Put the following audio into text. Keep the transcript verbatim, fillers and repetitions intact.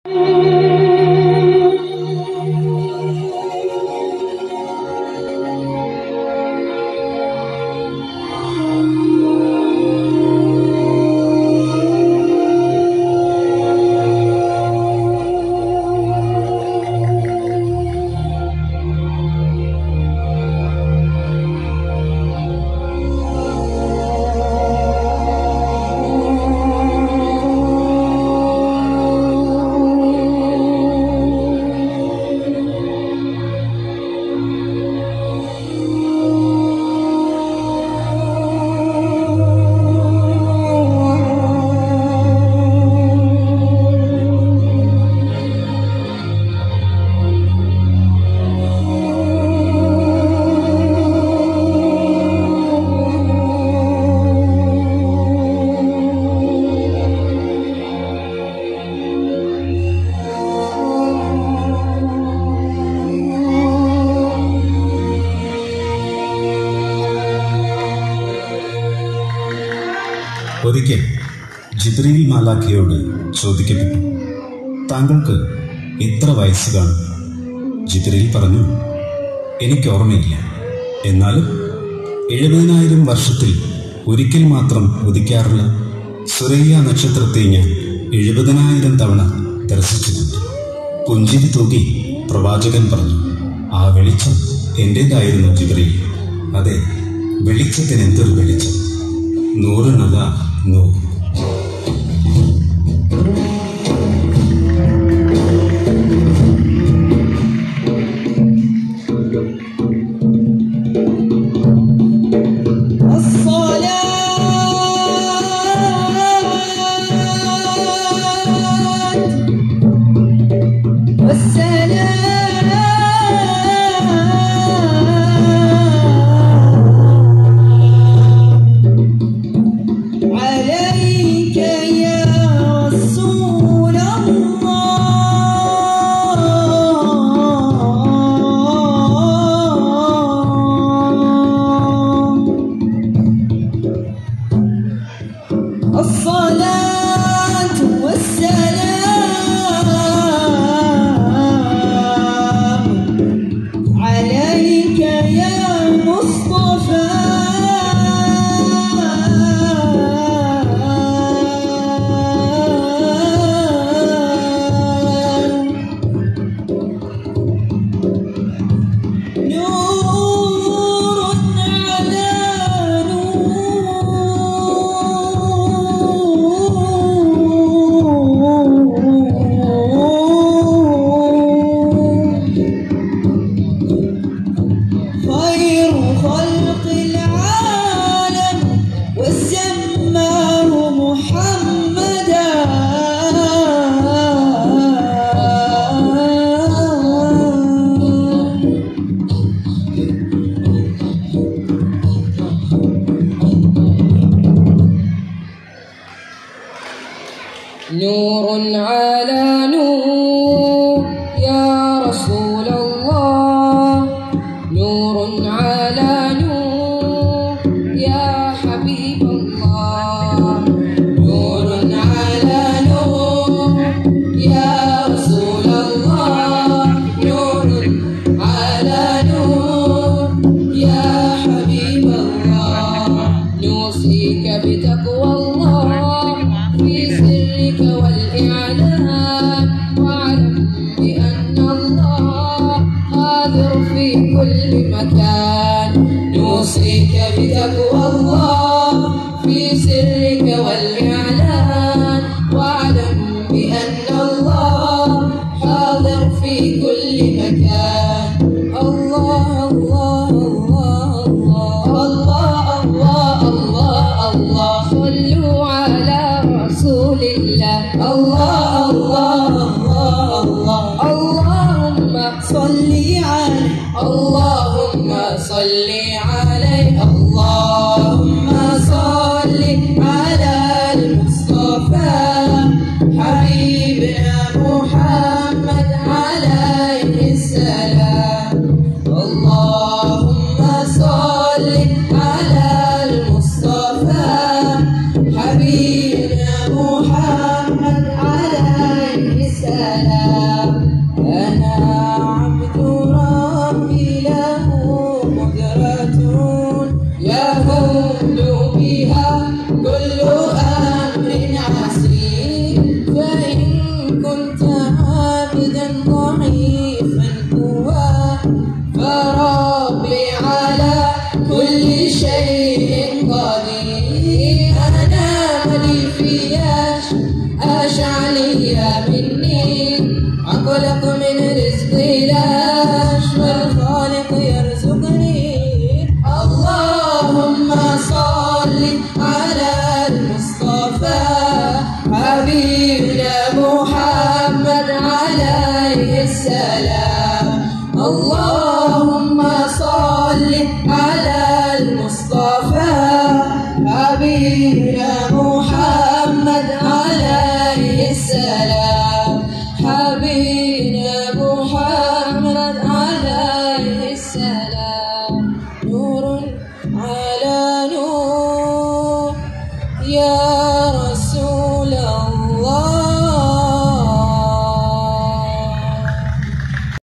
ഒരിക്കൽ ജിബ്രീൽ മാലാഖയോട് ചോദിക്കപ്പെട്ടു, താങ്കൾക്ക് എത്ര വയസ്സ് കാണും? ജിബ്രീൽ പറഞ്ഞു, എനിക്ക് ഓർമ്മയില്ല, എന്നാലും എഴുപതിനായിരം വർഷത്തിൽ ഒരിക്കൽ മാത്രം ഉദിക്കാറുള്ള സുരയ്യ നക്ഷത്രത്തെ ഞാൻ എഴുപതിനായിരം തവണ ദർശിച്ചിട്ടുണ്ട്. പുഞ്ചിരി തൂക്കി പ്രവാചകൻ പറഞ്ഞു, ആ വെളിച്ചം എൻ്റേതായിരുന്നു ജിബ്രീൽ. അതെ, വെളിച്ചത്തിന് എന്തൊരു വെളിച്ചം! നൂറിനതാ നൂറ്. نور على نور يا رسول الله، نور على نور يا حبيب الله، نور على نور يا رسول الله، نور على نور يا حبيب الله. نوصيك بتقوى الله في سرك والإعلان. سلام. أنا عبد ربي له قدرة يهول بها كل أمر عسير. فإن كنت عابدا ضعيفا قوى فربي على كل شيء قدير. أنا ملي فياش أشعلي مني أقلق من رزقي لاش والخالق يرزقني. اللهم صل على المصطفى حبيبنا محمد عليه السلام.